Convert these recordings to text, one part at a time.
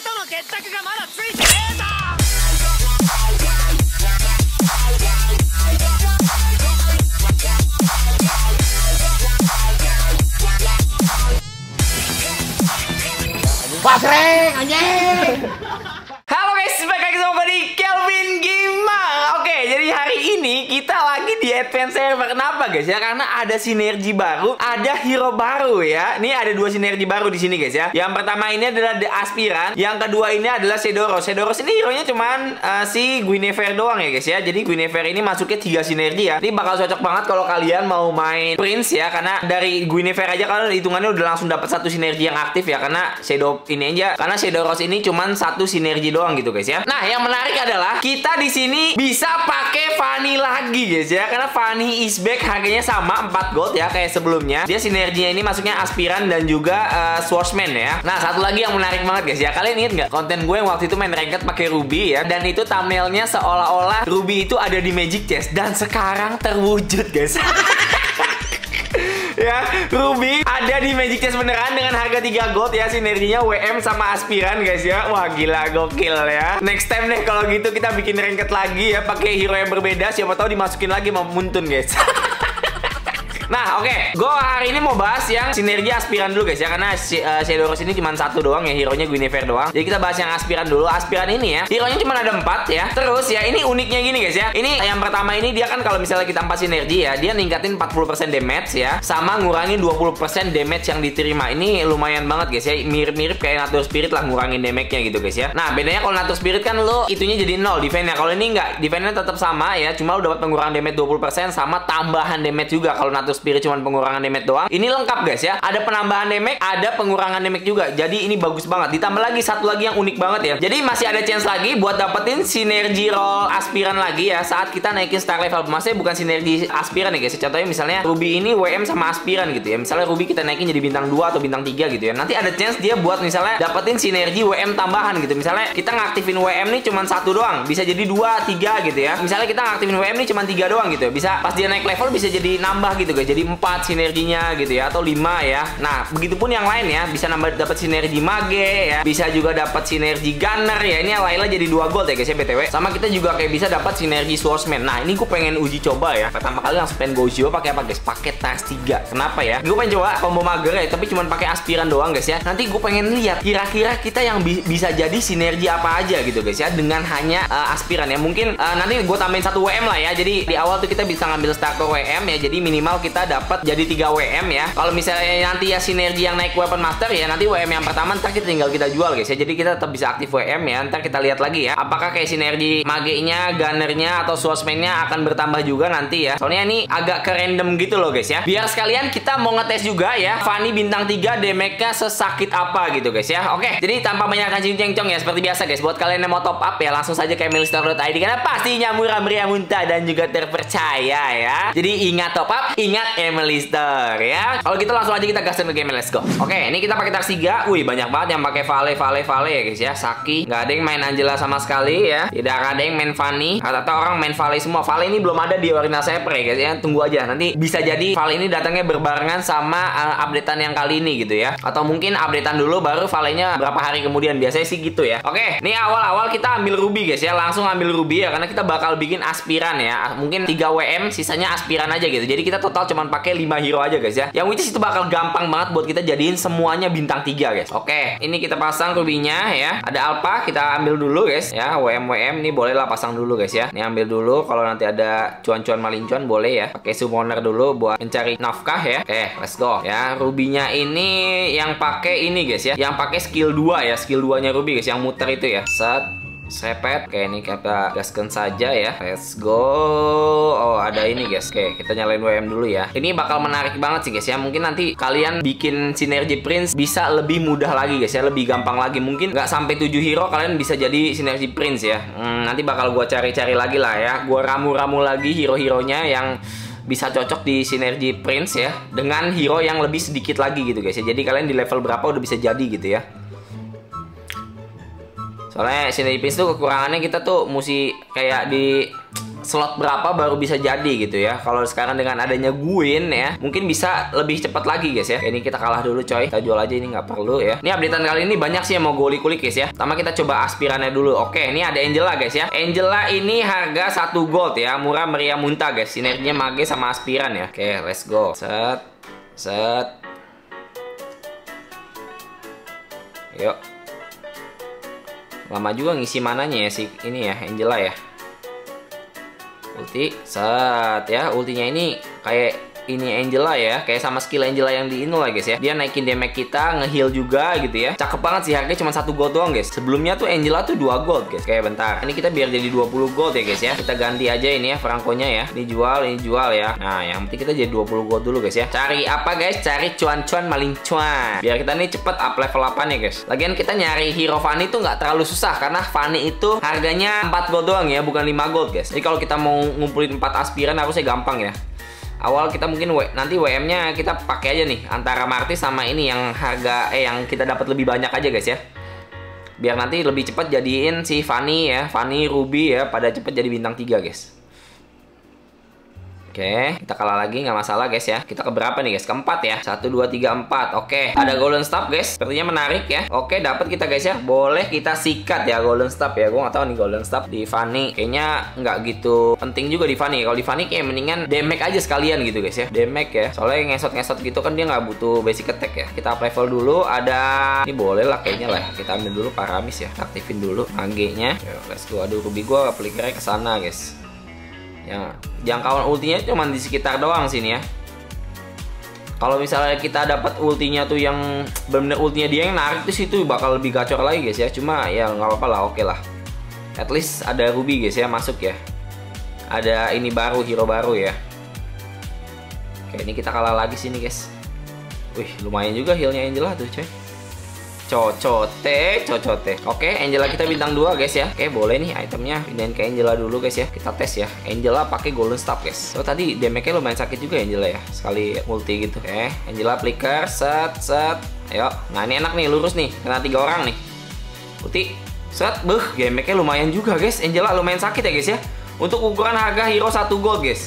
Pasreng anjing. Halo guys, balik lagi sama di Kelvin Gaming. Oke, jadi hari ini kita lagi di Advance Server. Kenapa guys ya? Karena ada sinergi baru, ada hero baru ya. Ini ada dua sinergi baru di sini guys ya. Yang pertama ini adalah The Aspirant, yang kedua ini adalah Shadowrose. Shadowrose ini hero-nya cuman si Guinevere doang ya guys ya. Jadi Guinevere ini masuknya 3 sinergi ya. Ini bakal cocok banget kalau kalian mau main Prince ya, karena dari Guinevere aja kalian hitungannya udah langsung dapat satu sinergi yang aktif ya. Karena Shadowrose ini cuman satu sinergi doang gitu guys ya. Nah, yang menarik adalah kita di sini bisa pakai Fanny lagi guys ya. Karena Fanny is back, harganya sama 4 gold ya kayak sebelumnya. Dia sinerginya ini masuknya Aspirant dan juga Swordsman ya. Nah, satu lagi yang menarik banget guys ya. Kalian ingat nggak konten gue yang waktu itu main ranked pakai Ruby ya, dan itu thumbnailnya seolah-olah Ruby itu ada di Magic Chest, dan sekarang terwujud guys. Ya, Ruby ada di Magic Chest beneran dengan harga 3 gold ya. Sinerginya WM sama Aspirant guys ya. Wah, gila gokil ya. Next time deh kalau gitu kita bikin ranked lagi ya pakai hero yang berbeda, siapa tahu dimasukin lagi sama Muntun guys. Nah, oke. Gue hari ini mau bahas yang sinergi Aspirant dulu guys ya. Karena Shadowrose ini cuma satu doang ya, hero-nya Guinevere doang. Jadi kita bahas yang Aspirant dulu. Aspirant ini ya, hero-nya cuma ada 4 ya. Terus ya, ini uniknya gini guys ya. Ini yang pertama ini dia kan kalau misalnya kita 4 sinergi ya, dia ningkatin 40% damage ya, sama ngurangin 20% damage yang diterima. Ini lumayan banget guys ya. Mirip-mirip kayak Nature Spirit lah ngurangin damage-nya gitu guys ya. Nah, bedanya kalau Nature Spirit kan lo itunya jadi 0 defense-nya. Kalau ini enggak, defense-nya tetap sama ya. Cuma lo dapat pengurangan damage 20% sama tambahan damage juga. Kalau Nature Spirit cuma pengurangan damage doang, ini lengkap guys ya. Ada penambahan damage, ada pengurangan damage juga. Jadi ini bagus banget. Ditambah lagi satu lagi yang unik banget ya. Jadi masih ada chance lagi buat dapetin sinergi roll Aspirant lagi ya saat kita naikin star level. Maksudnya bukan sinergi Aspirant ya guys. Contohnya misalnya Ruby ini WM sama Aspirant gitu ya. Misalnya Ruby kita naikin jadi bintang 2 atau bintang 3 gitu ya. Nanti ada chance dia buat misalnya dapetin sinergi WM tambahan gitu. Misalnya kita ngaktifin WM nih cuma 1 doang, bisa jadi 2, 3 gitu ya. Misalnya kita ngaktifin WM nih cuma 3 doang gitu. Bisa pas dia naik level bisa jadi nambah gitu guys. Jadi 4 sinerginya gitu ya, atau 5 ya. Nah, begitupun yang lain ya, bisa nambah dapat sinergi mage ya, bisa juga dapat sinergi gunner ya. Ini yang lainnya jadi 2 gold ya guys ya BTW. Sama kita juga kayak bisa dapat sinergi swordsman. Nah, ini gue pengen uji coba ya. Pertama kali langsung pengen gue uji coba pakai apa guys? Pakai tas 3. Kenapa ya? Gue pengen coba combo mager ya, tapi cuma pakai Aspirant doang guys ya. Nanti gue pengen lihat kira-kira kita yang bisa jadi sinergi apa aja gitu guys ya dengan hanya Aspirant ya. Mungkin nanti gue tambahin 1 WM lah ya. Jadi di awal tuh kita bisa ngambil starter WM ya. Jadi minimal kita dapat jadi 3 WM ya. Kalau misalnya nanti ya sinergi yang naik weapon master ya, nanti WM yang pertama ntar kita tinggal kita jual guys ya. Jadi kita tetap bisa aktif WM ya. Ntar kita lihat lagi ya, apakah kayak sinergi mage-nya, gunner-nya atau swordsman-nya akan bertambah juga nanti ya. Soalnya ini agak ke random gitu loh guys ya. Biar sekalian kita mau ngetes juga ya Fanny bintang 3 damage-nya sesakit apa gitu guys ya. Oke, jadi tanpa banyak cengcong ya, seperti biasa guys, buat kalian yang mau top up ya langsung saja ke emilystore.id karena pastinya murah meriah muntah dan juga terpercaya ya. Jadi ingat top up, ingat Emilystore ya. Kalau gitu langsung aja kita gasin ke game, let's go. Oke, ini kita pakai tas 3. Wih, banyak banget yang pakai Vale ya guys ya. Saki, nggak ada yang main Angela sama sekali ya. Tidak ada yang main Fanny. Rata-rata orang main Vale semua. Vale ini belum ada di Arena Saber ya guys ya. Tunggu aja, nanti bisa jadi Vale ini datangnya berbarengan sama updatean yang kali ini gitu ya. Atau mungkin updatean dulu baru Vale-nya berapa hari kemudian. Biasanya sih gitu ya. Oke, ini awal-awal kita ambil Ruby guys ya. Langsung ambil Ruby ya karena kita bakal bikin Aspirant ya. Mungkin 3 WM, sisanya Aspirant aja gitu. Jadi kita total cuman pakai 5 hero aja guys ya. Yang which is itu bakal gampang banget buat kita jadiin semuanya bintang 3 guys. Oke, ini kita pasang Ruby-nya ya. Ada Alpha, kita ambil dulu guys ya. WM ini bolehlah pasang dulu guys ya. Ini ambil dulu, kalau nanti ada cuan-cuan malincuan boleh ya. Pakai summoner dulu buat mencari nafkah ya. Oke, let's go ya. Ruby-nya ini yang pakai ini guys ya. Yang pakai skill 2 ya. Skill 2-nya Ruby guys, yang muter itu ya. Set sepet. Oke, ini kita gaskan saja ya. Let's go. Oh, ada ini guys. Oke, kita nyalain WM dulu ya. Ini bakal menarik banget sih guys ya. Mungkin nanti kalian bikin sinergi Prince bisa lebih mudah lagi guys ya. Lebih gampang lagi. Mungkin nggak sampai 7 hero kalian bisa jadi sinergi Prince ya. Nanti bakal gua cari-cari lagi lah ya. Gua ramu-ramu lagi hero-heronya yang bisa cocok di sinergi Prince ya. Dengan hero yang lebih sedikit lagi gitu guys ya. Jadi kalian di level berapa udah bisa jadi gitu ya. Soalnya sinergi Prince tuh kekurangannya kita tuh mesti kayak di slot berapa baru bisa jadi gitu ya. Kalau sekarang dengan adanya Gwyn ya, mungkin bisa lebih cepat lagi guys ya. Oke, ini kita kalah dulu coy. Kita jual aja, ini nggak perlu ya. Ini updatean kali ini banyak sih yang mau gue kulik guys ya. Pertama kita coba aspirannya dulu. Oke, ini ada Angela guys ya. Angela ini harga 1 gold ya. Murah meriah muntah guys. Sinerginya mage sama aspiran ya. Oke, let's go. Set. Set. Yuk. Lama juga ngisi mananya ya si ini ya, Angela ya. Ulti, set ya. Ultinya ini kayak ini Angela ya, kayak sama skill Angela yang di Inu lah guys ya. Dia naikin damage kita, nge-heal juga gitu ya. Cakep banget sih, harganya cuma 1 gold doang guys. Sebelumnya tuh Angela tuh 2 gold guys. Kayak bentar, ini kita biar jadi 20 gold ya guys ya. Kita ganti aja ini ya Franco-nya ya. Ini jual ya. Nah, yang penting kita jadi 20 gold dulu guys ya. Cari apa guys? Cari cuan-cuan maling cuan. Biar kita nih cepet up level 8 ya guys. Lagian kita nyari hero Fanny tuh nggak terlalu susah, karena Fanny itu harganya 4 gold doang ya, bukan 5 gold guys. Jadi kalau kita mau ngumpulin 4 aspiran harusnya gampang ya. Awal kita mungkin nanti WM-nya kita pakai aja nih antara Martis sama ini yang harga yang kita dapat lebih banyak aja guys ya. Biar nanti lebih cepat jadiin si Fanny ya, Fanny, Ruby ya, pada cepet jadi bintang 3 guys. Oke, kita kalah lagi nggak masalah guys ya. Kita ke berapa nih guys? Keempat ya. 1, 2, 3, 4. Oke, ada golden staff guys. Sepertinya menarik ya. Oke, dapat kita guys ya. Boleh kita sikat ya golden staff ya. Gue nggak tahu nih golden staff di Fanny. Kayaknya nggak gitu penting juga di Fanny. Kalau di Fanny kayak mendingan damage aja sekalian gitu guys ya. Damage ya. Soalnya ngesot-ngesot gitu kan dia nggak butuh basic attack ya. Kita up level dulu. Ada ini boleh lah kayaknya lah. Kita ambil dulu Paramis ya. Aktifin dulu mage-nya. Let's go. Aduh, Ruby gue pelikirnya ke sana guys. Ya, jangkauan ultinya cuma di sekitar doang sini ya. Kalau misalnya kita dapat ultinya tuh yang benar-benar ultinya dia yang narik tuh situ bakal lebih gacor lagi guys ya. Cuma ya nggak apa-apa lah, oke lah. At least ada Ruby guys ya masuk ya. Ada ini baru, hero baru ya. Oke, ini kita kalah lagi sini guys. Wih, lumayan juga healnya Angela tuh coy. Cocote. Oke, Angela kita bintang 2 guys ya. Oke, boleh nih itemnya pindahin ke Angela dulu guys ya. Kita tes ya. Angela pakai golden staff guys. Oh, tadi damage-nya lumayan sakit juga Angela ya. Sekali multi gitu. Oke, Angela flicker, set. Ayo. Nah, ini enak nih, lurus nih. Kena 3 orang nih. Ulti, set. Damage-nya lumayan juga guys. Angela lumayan sakit ya guys ya. Untuk ukuran harga hero 1 gold guys.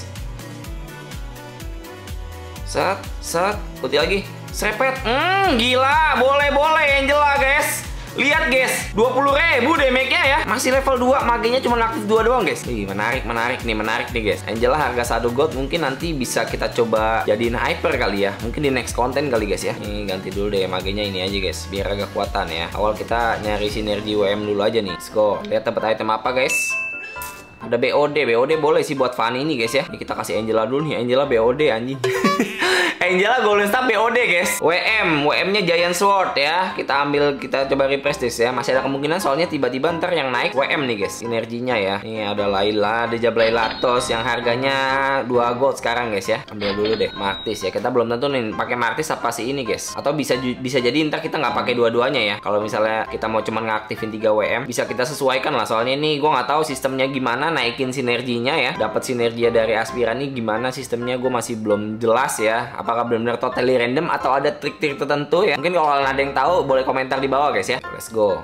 Set. Ulti lagi. Serepet, gila, boleh Angela guys. Lihat guys, 20.000 damage-nya ya. Masih level 2, magenya cuma aktif 2 doang guys. Ih, menarik nih guys. Angela harga 1 gold mungkin nanti bisa kita coba jadiin hyper kali ya. Mungkin di next konten kali guys ya. Nih ganti dulu deh magenya ini aja guys, biar agak kuatan ya. Awal kita nyari sinergi WM dulu aja nih. Let's go. Lihat dapat item apa guys. Ada BOD boleh sih buat Fanny ini guys ya. Ini kita kasih Angela dulu nih. Angela BOD anjing. Angela golden staff BOD guys. WM-nya Giant Sword ya. Kita coba refresh this ya. Masih ada kemungkinan soalnya tiba-tiba ntar yang naik WM nih guys. Sinerginya ya. Ini ada Layla, ada Jablailatos yang harganya 2 gold sekarang guys ya. Ambil dulu deh Martis ya. Kita belum tentu nih pakai Martis apa sih ini guys. Atau bisa jadi ntar kita nggak pakai dua-duanya ya. Kalau misalnya kita mau cuman ngaktifin 3 WM, bisa kita sesuaikan lah. Soalnya ini gue nggak tahu sistemnya gimana naikin sinerginya ya. Dapat sinergi dari aspiran ini gimana sistemnya, gue masih belum jelas ya. Apakah benar-benar totally random atau ada trik-trik tertentu ya? Mungkin kalau kalian ada yang tahu boleh komentar di bawah guys ya. Let's go.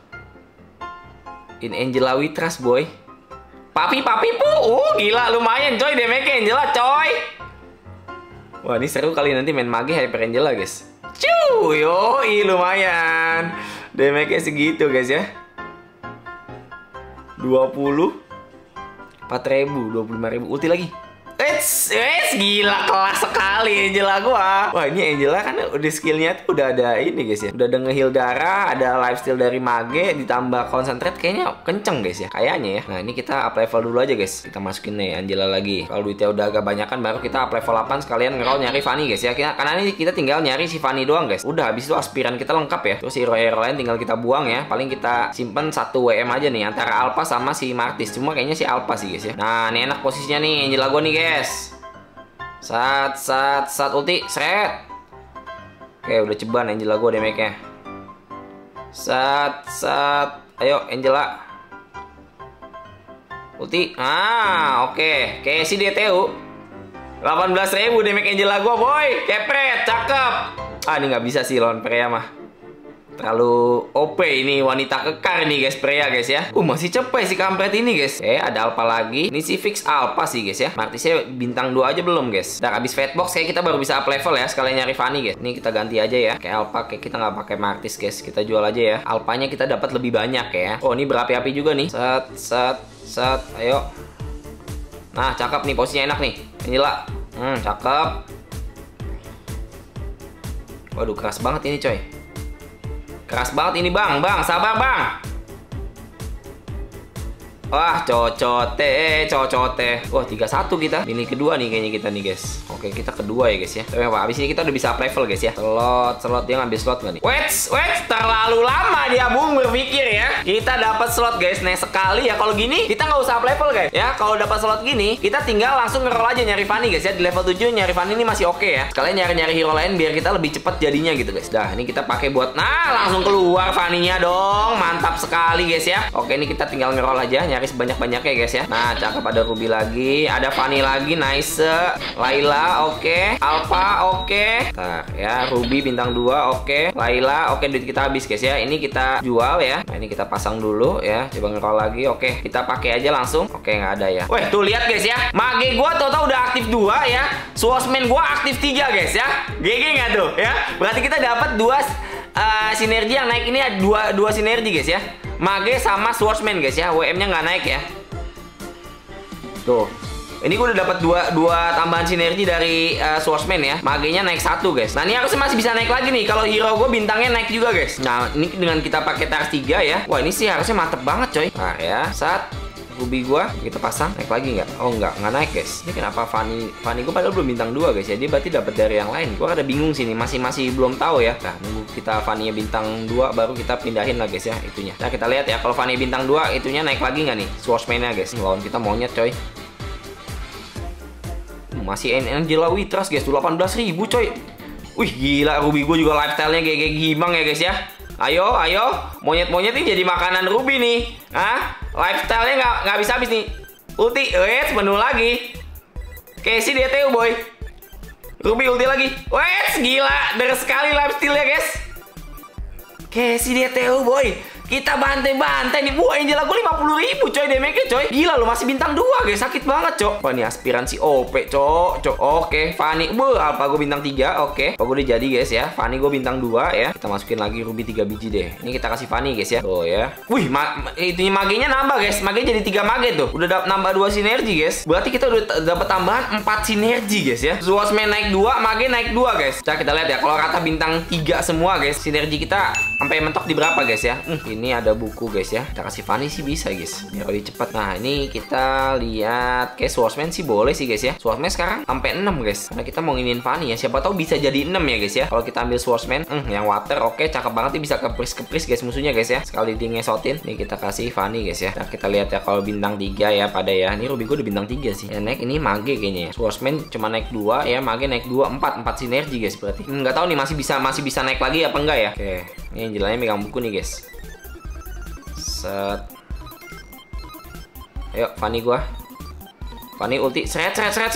In Angela we trust boy. Papi pu. Gila lumayan coy damage Angela coy. Wah, ini seru kali nanti main mage hyper Angela guys. Yoi lumayan. Damage segitu guys ya. 20 4.000, 25.000, ulti lagi. Gila kelas sekali Angela gua. Wah, ini Angela kan udah skillnya tuh udah ada ini guys ya. Udah ada nge-heal darah, ada lifesteal dari mage, ditambah concentrate kayaknya kenceng guys ya. Kayaknya ya. Nah, ini kita up level dulu aja guys. Kita masukin nih Angela lagi. Kalau duitnya udah agak banyakan baru kita up level 8 sekalian nge-roll nyari Fanny guys ya. Karena ini kita tinggal nyari si Fanny doang guys. Udah habis itu aspiran kita lengkap ya. Terus hero-hero lain tinggal kita buang ya. Paling kita simpen 1 WM aja nih antara Alpha sama si Martis. Cuma kayaknya si Alpha sih guys ya. Nah, ini enak posisinya nih Angela gua nih guys. Sat ulti, seret. Oke, udah ceban Angela gue damage-nya. Sat. Ayo Angela. Ulti. Oke. Kayak si DTU. 18.000 damage Angela gue boy. Kepret, cakep. Ini nggak bisa sih lawan Freya mah. Terlalu OP ini wanita kekar nih guys, Freya guys ya. Masih cepet si kampret ini guys. Ada Alpha lagi. Ini si fix Alpha sih guys ya. Martisnya bintang 2 aja belum guys. Udah habis Fatbox kayak kita baru bisa up level ya. Sekalian nyari Fanny guys. Ini kita ganti aja ya. Kayak Alpha kayak kita nggak pakai Martis guys. Kita jual aja ya. Alphanya kita dapat lebih banyak ya. Ini berapi-api juga nih. Set. Ayo. Nah, cakep nih, posisinya enak nih. Angela. Cakep. Waduh, keras banget ini coy. Keras banget ini bang, sabar bang. Wah, cocote. Wah, 3-1 kita. Ini kedua nih kayaknya kita nih guys. Oke, kita kedua ya guys ya. Tapi apa? Abis ini kita udah bisa up level guys ya. Slot dia ngambil slot nggak nih? Wait, terlalu lama dia Bung berpikir ya. Kita dapat slot guys. Nah sekali ya kalau gini kita nggak usah up level guys. Ya kalau dapat slot gini kita tinggal langsung ngeroll aja nyari Fanny guys ya. Di level 7 nyari Fanny ini masih oke ya. Sekalian nyari hero lain biar kita lebih cepat jadinya gitu guys. Dah, ini kita pakai buat langsung keluar Fanny-nya dong. Mantap sekali guys ya. Oke, ini kita tinggal ngeroll aja nyari sebanyak-banyaknya guys ya. Nah, cakep, ada Ruby lagi, ada Fanny lagi, nice. Layla, oke. Alpha, oke. Ntar ya, Ruby bintang 2, oke. Layla, oke, duit kita habis guys ya. Ini kita jual ya. Nah, ini kita pasang dulu ya. Coba ngeroll lagi, oke. Kita pakai aja langsung. Oke, nggak ada ya. Weh, tuh lihat guys ya. Mage gua total udah aktif 2 ya. Swordsman gua aktif 3 guys ya. GG nggak tuh ya? Berarti kita dapat 2 sinergi yang naik ini ada dua sinergi guys ya. Mage sama Swordsman guys ya. WM-nya nggak naik ya. Tuh. Ini gue udah dapat dua tambahan sinergi dari Swordsman ya. Mage-nya naik 1 guys. Nah, ini harusnya masih bisa naik lagi nih kalau hero gue bintangnya naik juga guys. Nah, ini dengan kita pakai Tars 3 ya. Wah, ini sih harusnya mantep banget coy. Nah, ya. Ruby gua kita pasang, naik lagi nggak? Oh nggak naik guys. Ini kenapa Fanny gua padahal belum bintang 2 guys ya. Dia berarti dapat dari yang lain. Gua ada bingung sini, masih belum tahu ya. Nah, nunggu kita Fanny bintang 2 baru kita pindahin lah guys ya itunya. Nah, kita lihat ya kalau Fanny bintang 2 itunya naik lagi nggak nih? Swordsman-nya guys. Lawan kita monyet coy. Masih Angela Witras guys, tuh 18.000 coy. Wih gila, Ruby gua juga lifestyle-nya kayak gimang ya guys ya. Ayo, monyet-monyet ini jadi makanan Ruby nih. Lifestyle-nya nggak bisa habis nih. Ulti, penuh lagi. Casey DTU boy. Ruby ulti lagi. Gila, deres sekali lifestyle-nya guys. Casey DTU boy. Kita bantai-bantai nih. Wah, Angela gue 50.000 coy damage-nya coy. Gila lo, masih bintang 2 guys. Sakit banget cok. Wah, ini aspiransi OP cok. Oke, Fanny. Alpha gue bintang 3. Oke. Gue udah jadi guys ya. Fanny gue bintang 2 ya. Kita masukin lagi Ruby 3 biji deh. Ini kita kasih Fanny guys ya. Tuh ya. Wih, itunya magenya nambah guys. Magenya jadi 3 mage tuh. Udah nambah 2 sinergi guys. Berarti kita udah dapat tambahan 4 sinergi guys ya. Swordsman naik 2, mage naik 2 guys. Coba kita lihat ya. Kalau rata bintang 3 semua guys, sinergi kita sampai mentok di berapa guys ya? Ini ada buku guys ya. Kita kasih Fanny sih bisa guys. Biar lebih cepat. Nah, ini kita lihat kayak Swordsman sih boleh sih guys ya. Swordsman sekarang sampai 6 guys. Karena kita mau nginin Fanny ya. Siapa tahu bisa jadi 6 ya guys ya. Kalau kita ambil Swordsman, yang water oke, cakep banget nih, bisa kepris guys musuhnya guys ya. Sekali di ngesotin. Nih kita kasih Fanny guys ya. Nah, kita lihat ya kalau bintang 3 ya pada ya. Ini Ruby gue udah bintang 3 sih. Yang naik ini mage kayaknya ya. Swordsman cuma naik 2 ya, mage naik 2, 4 sinergi guys berarti. Nggak tahu nih masih bisa naik lagi apa enggak ya. Oke. Ini Angelanya megang buku nih guys. Set. Ayo Fanny gua. Fanny ulti. Seret.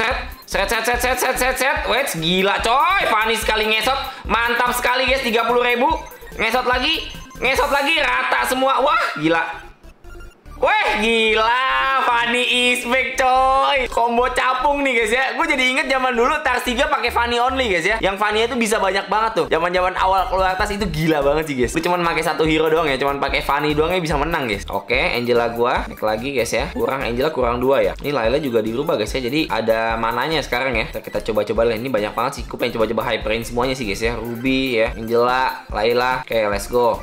Wait, gila coy. Fanny sekali ngesot. Mantap sekali guys, 30.000. Ngesot lagi rata semua. Wah, gila. Weh, gila, Fanny is back coy. Combo capung nih guys ya. Gue jadi inget zaman dulu Tars 3 pakai Fanny only guys ya. Yang Fanny itu bisa banyak banget tuh. Zaman awal keluar Tars itu gila banget sih guys. Lu cuman pakai 1 hero doang ya, cuman pakai Fanny doang ya bisa menang guys. Oke, Angela gua naik lagi guys ya. Angela kurang 2 ya. Ini Layla juga dirubah guys ya. Jadi ada mananya sekarang ya. Kita coba-coba lah. Ini banyak banget sih. Gue pengen coba-coba hyperin semuanya sih guys ya. Ruby ya, Angela, Layla. Oke, let's go.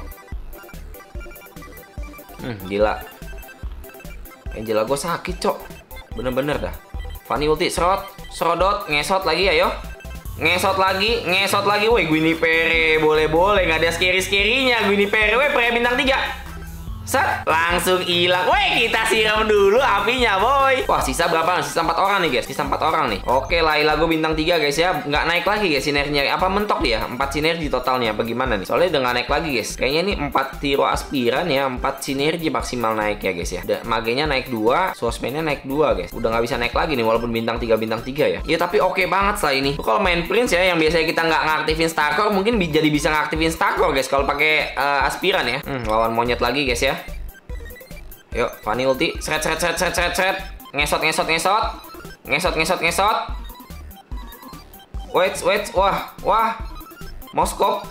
Gila. Angela gue sakit cok. Bener-bener dah. Fanny ulti serodot, ngesot lagi ayo. Ngesot lagi. Woi, Gwynny Pere boleh. Nggak ada scary-scary-nya Gwynny Pere. Woi, Pere bintang 3. Set, langsung hilang. Woi, kita siram dulu apinya, boy. Wah, sisa berapa? Sisa 4 orang nih, guys. Sisa 4 orang nih. Oke, Layla gue bintang 3, guys ya. Nggak naik lagi, guys, sinerginya. Apa mentok dia? 4 sinergi totalnya apa gimana nih? Soalnya udah nggak naik lagi, guys. Kayaknya ini 4 hero aspiran ya, 4 sinergi maksimal naik ya, guys ya. Magenya naik 2, sosmednya naik 2, guys. Udah nggak bisa naik lagi nih walaupun bintang 3 ya. Ya tapi oke banget lah ini. Kalau main Prince ya, yang biasanya kita nggak ngaktifin Starcore, mungkin jadi bisa ngaktifin Starcore, guys, kalau pakai aspiran ya. Lawan monyet lagi, guys ya. Yuk, Fanny ulti, seret. Ngesot. Wait. Wah. Moskop.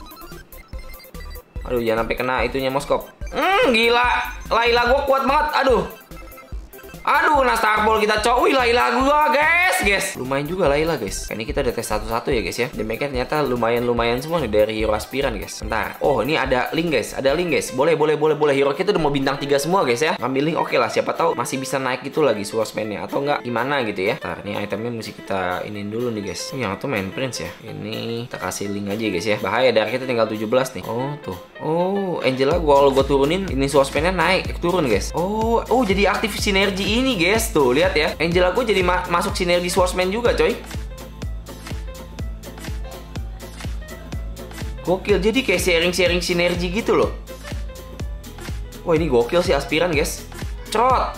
Aduh, jangan sampai kena itunya Moskop. Gila. Layla gua kuat banget. Aduh, nah Starball kita cok. Wih, Layla gua, guys. Lumayan juga Layla, guys. Ini kita udah tes satu-satu ya, guys ya. Damage-nya ternyata lumayan semua nih dari hero aspiran, guys. Bentar. Oh, ini ada link, guys. Boleh. Hero kita udah mau bintang 3 semua, guys ya. Ngambil link oke lah. Siapa tahu masih bisa naik gitu lagi swordsman-nya atau enggak gimana gitu ya. Bentar, ini itemnya mesti kita iniin dulu nih, guys. Yang itu main Prince ya. Ini kita kasih link aja, guys ya. Bahaya, dari kita tinggal 17 nih. Oh, tuh. Oh, Angela kalau gua turunin ini swordsman-nya naik turun, guys. Oh, jadi aktif sinergi ini, guys. Tuh, lihat ya. Angela gue jadi masuk sinergi swordsman juga, coy. Gokil. Jadi kayak sharing sinergi gitu loh. Wah, ini gokil sih aspiran, guys. Cerot.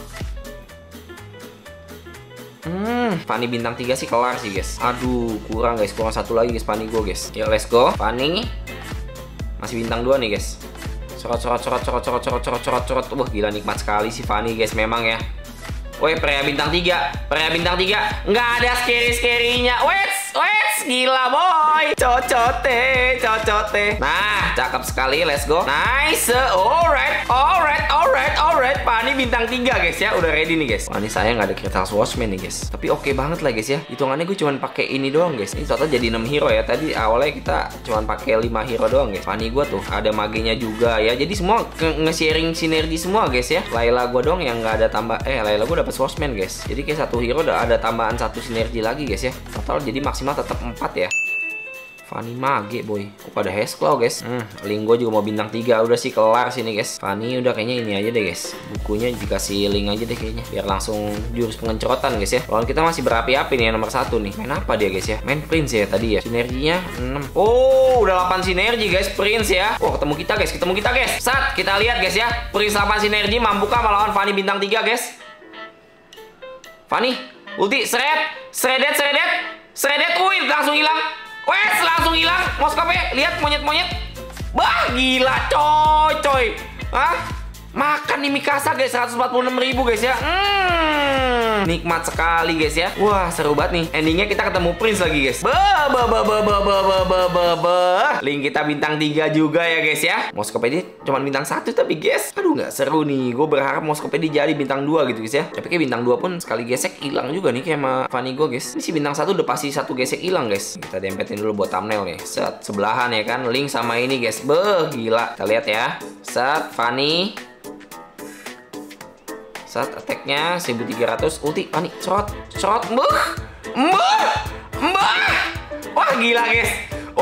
Fanny bintang 3 sih kelar sih, guys. Aduh, kurang, guys. Kurang satu lagi, guys. Fanny gue, guys. Yuk, let's go. Fanny masih bintang 2 nih, guys. Cerot. Wah, gila nikmat sekali sih Fanny, guys. Memang ya. Woi, Freya bintang 3. Nggak ada scary-scary-nya. Wets, gila boy. Cocote. Nah, cakep sekali. Let's go. Nice. Alright. Fanny bintang 3, guys ya. Udah ready nih, guys. Wah, ini saya nggak ada Crystal Swordsman nih, guys. Tapi oke banget lah, guys ya. Hitungannya gue cuma pakai ini doang, guys. Ini total jadi 6 hero ya. Tadi awalnya kita cuma pakai 5 hero doang, guys. Fanny gue tuh ada magenya juga ya. Jadi semua nge-sharing sinergi semua, guys ya. Layla gue doang yang nggak ada tambah. Layla gue dapat Swordsman, guys. Jadi kayak satu hero udah ada tambahan 1 sinergi lagi, guys ya. Total jadi maksimal tetap 4 ya. Fanny mage, boy. Pada Hexclaw, guys. Link gue juga mau bintang 3. Udah sih kelar sini, guys. Fanny udah kayaknya ini aja deh, guys. Bukunya dikasih link aja deh kayaknya. Biar langsung jurus pengencerotan, guys ya. Lawan kita masih berapi-api nih yang nomor 1 nih. Main apa dia, guys ya? Main Prince ya tadi ya. Sinerginya 6. Oh, udah 8 sinergi, guys. Prince ya. Oh, ketemu kita, guys. Saat kita lihat, guys ya. Prince 8 sinergi mampukah melawan Fanny bintang 3, guys? Fanny, ulti, Shredded. Wih, langsung hilang. Langsung hilang. Moskopnya, lihat monyet. Bah, gila coy. Hah? Makan nih Mikasa, guys. 146.000, guys ya. Nikmat sekali, guys ya. Wah, seru banget nih. Endingnya kita ketemu Prince lagi, guys. Link kita bintang 3 juga ya, guys ya. Moskopedi cuma bintang 1 tapi, guys. Aduh, nggak seru nih. Gue berharap Moskopedi jadi bintang 2 gitu, guys ya. Tapi kayak bintang 2 pun sekali gesek hilang juga nih kayak sama Fanny gue, guys. Ini si bintang 1 udah pasti 1 gesek hilang, guys. Kita dempetin dulu buat thumbnail nih. Set, sebelahan ya kan. Link sama ini, guys. Gila. Kita lihat ya. Set, Fanny. Saat attack-nya 1300, ulti Fanny, cerot. Wah, gila, guys.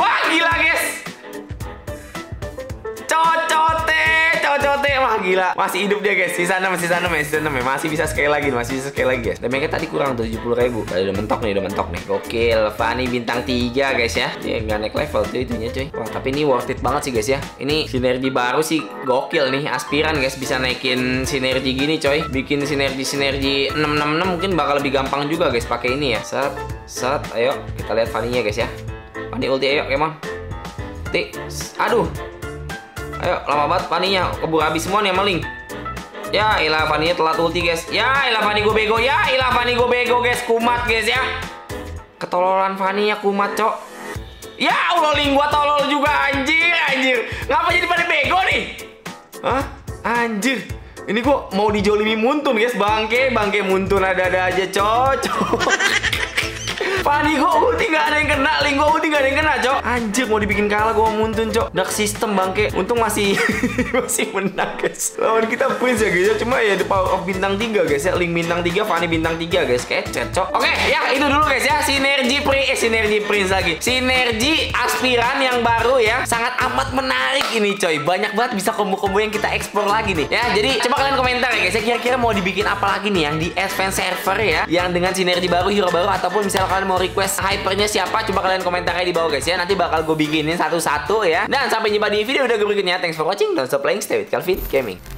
Cocote. Wah, gila. Masih hidup dia, guys. Sisa 6 ya. Masih bisa sekali lagi, guys. Damage-nya tadi kurang 70.000. Udah mentok nih. Gokil. Fanny bintang 3, guys ya. Dia nggak naik level tuh itunya, coy. Wah, tapi ini worth it banget sih, guys ya. Ini sinergi baru sih gokil nih. Aspiran, guys, bisa naikin sinergi gini, coy. Bikin sinergi 666 mungkin bakal lebih gampang juga, guys, pakai ini ya. Set. Ayo, kita lihat Fanny-nya, guys ya. Fanny ulti, ayo, kemon. Aduh. Ayo, lama banget Fanny-nya. Keburu habis semua nih sama Link. Ya, ilah Fanny-nya telat ulti, guys. Ya, ilah Fanny gue bego. Guys. Kumat, guys ya. Ketololan Fanny-nya kumat, cok. Ya Allah, Link gua tolol juga, anjir. Ngapa jadi pada bego nih? Hah? Anjir. Ini gua mau dijolimi Muntun, guys. Bangke Muntun ada aja, cocok. Fanny gue ulti nggak ada yang kena, Link gue ulti nggak ada yang kena, cok. Anjir, mau dibikin kalah gue Muntun, cok. Dark system bangke. Untung masih masih menang, guys. Lawan kita Prince ya, guys ya. Cuma ya the power of bintang 3, guys ya. Link bintang 3, Fanny bintang 3, guys. Kecet, cok. Oke, ya itu dulu, guys ya. Sinergi Prince lagi. Sinergi aspiran yang baru ya. Sangat amat menarik ini, coy. Banyak banget bisa combo-combo yang kita explore lagi nih. Ya, jadi coba kalian komentar ya, guys ya. Kira-kira mau dibikin apa lagi nih yang di advance server ya, yang dengan sinergi baru, hero baru, ataupun misalnya kalian mau request hypernya siapa, coba kalian komentarnya di bawah, guys ya. Nanti bakal gue bikinin satu-satu ya. Dan sampai jumpa di video berikutnya. Thanks for watching. Don't stop playing. Stay with Calvin Gaming.